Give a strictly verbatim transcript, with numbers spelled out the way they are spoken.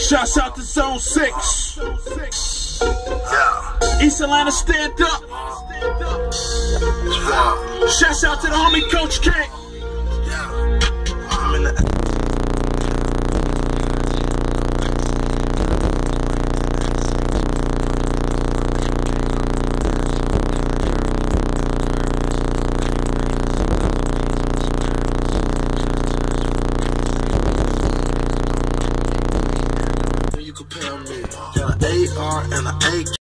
Shouts out to Zone six. Yeah. East Atlanta, stand up. Yeah. Shouts out to the homie Coach K. Yeah. I'm in the you compare me. Got an A R and an A K.